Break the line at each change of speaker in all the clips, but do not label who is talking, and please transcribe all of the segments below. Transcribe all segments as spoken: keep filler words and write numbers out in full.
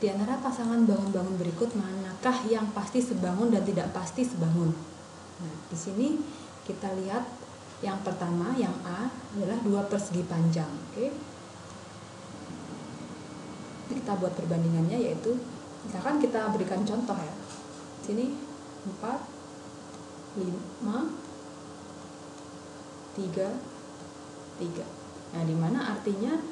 Di antara pasangan bangun-bangun berikut, manakah yang pasti sebangun dan tidak pasti sebangun? Nah, di sini kita lihat yang pertama, yang A adalah dua persegi panjang. Oke. Kita buat perbandingannya, yaitu misalkan kita berikan contoh ya. Sini empat, lima, tiga, tiga. Nah, dimana artinya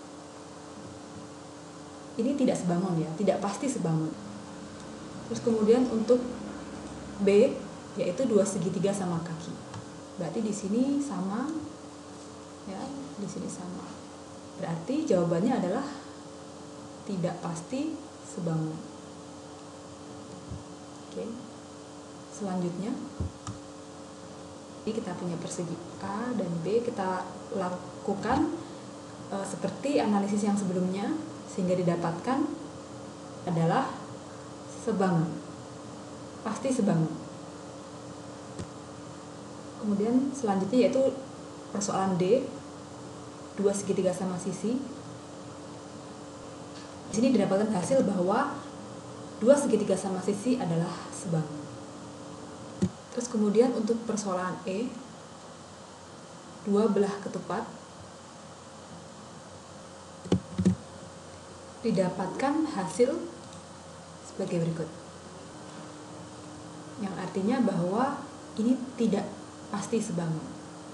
ini tidak sebangun ya, tidak pasti sebangun. Terus kemudian untuk B, yaitu dua segitiga sama kaki. Berarti di sini sama, ya, di sini sama. Berarti jawabannya adalah tidak pasti sebangun. Oke. Selanjutnya, ini kita punya persegi A dan B, kita lakukan e, seperti analisis yang sebelumnya, sehingga didapatkan adalah sebangun, pasti sebangun. Kemudian selanjutnya yaitu persoalan D, dua segitiga sama sisi. Di sini didapatkan hasil bahwa dua segitiga sama sisi adalah sebangun. Terus kemudian untuk persoalan E, dua belah ketupat, didapatkan hasil sebagai berikut, yang artinya bahwa ini tidak pasti sebangun.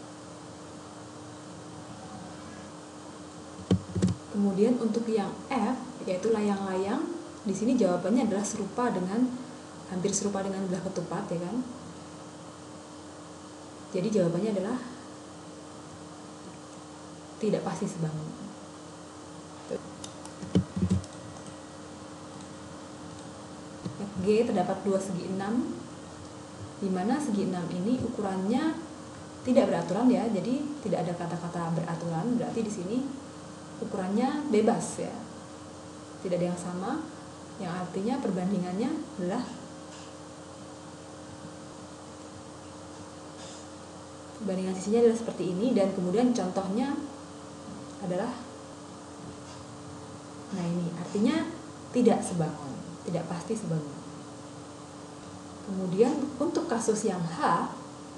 Kemudian untuk yang F, yaitu layang-layang, di sini jawabannya adalah serupa dengan, hampir serupa dengan belah ketupat, ya kan? Jadi jawabannya adalah tidak pasti sebangun. G terdapat dua segi enam, di mana segi enam ini ukurannya tidak beraturan ya, jadi tidak ada kata-kata beraturan, berarti di sini ukurannya bebas ya, tidak ada yang sama, yang artinya perbandingannya adalah perbandingan sisinya adalah seperti ini, dan kemudian contohnya adalah, nah ini artinya tidak sebangun, tidak pasti sebangun. Kemudian untuk kasus yang H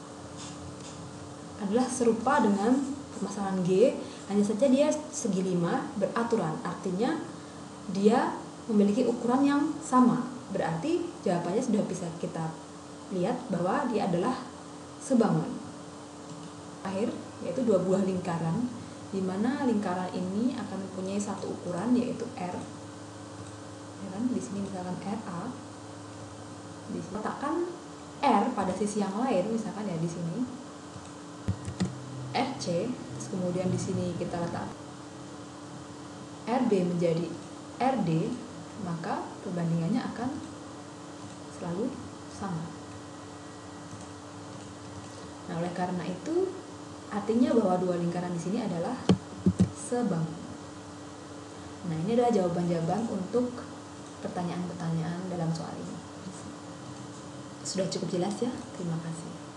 adalah serupa dengan permasalahan G, hanya saja dia segi lima beraturan, artinya dia memiliki ukuran yang sama. Berarti jawabannya sudah bisa kita lihat bahwa dia adalah sebangun. Akhir yaitu dua buah lingkaran, di mana lingkaran ini akan mempunyai satu ukuran yaitu R. Ya kan? Di sini misalkan R A. Letakkan R pada sisi yang lain, misalkan ya di sini R C, terus kemudian di sini kita letak R B menjadi R D, maka perbandingannya akan selalu sama. Nah, oleh karena itu artinya bahwa dua lingkaran di sini adalah sebangun. Nah, ini adalah jawaban-jawaban untuk pertanyaan-pertanyaan dalam soal ini. Sudah cukup jelas ya? Terima kasih.